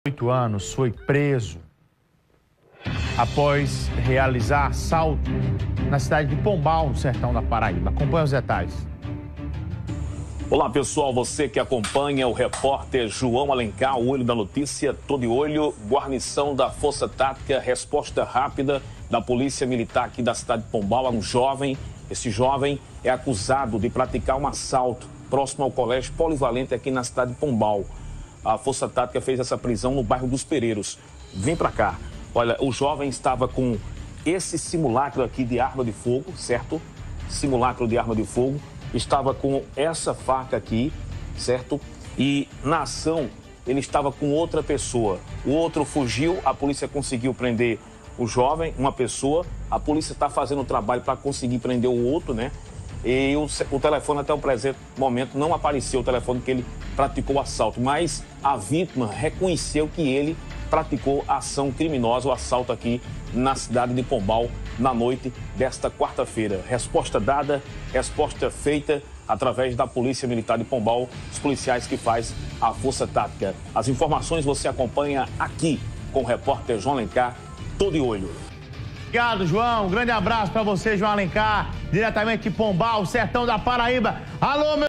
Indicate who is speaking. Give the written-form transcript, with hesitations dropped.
Speaker 1: 8 anos, foi preso após realizar assalto na cidade de Pombal, no sertão da Paraíba. Acompanhe os detalhes.
Speaker 2: Olá, pessoal, você que acompanha o repórter João Alencar, o Olho da Notícia, tô de olho, guarnição da Força Tática, resposta rápida da Polícia Militar aqui da cidade de Pombal, a um jovem. Esse jovem é acusado de praticar um assalto próximo ao Colégio Polivalente aqui na cidade de Pombal. A Força Tática fez essa prisão no bairro dos Pereiros. Vem pra cá. Olha, o jovem estava com esse simulacro aqui de arma de fogo, certo? Simulacro de arma de fogo. Estava com essa faca aqui, certo? E na ação ele estava com outra pessoa. O outro fugiu, a polícia conseguiu prender o jovem, uma pessoa. A polícia está fazendo o trabalho para conseguir prender o outro, né? E o telefone até o presente momento não apareceu, o telefone que ele praticou o assalto, mas a vítima reconheceu que ele praticou a ação criminosa, o assalto aqui na cidade de Pombal, na noite desta quarta-feira. Resposta dada, resposta feita através da Polícia Militar de Pombal, os policiais que faz a Força Tática. As informações você acompanha aqui com o repórter João Alencar, tô de olho.
Speaker 1: Obrigado, João. Um grande abraço para você, João Alencar, diretamente de Pombal, sertão da Paraíba. Alô, meu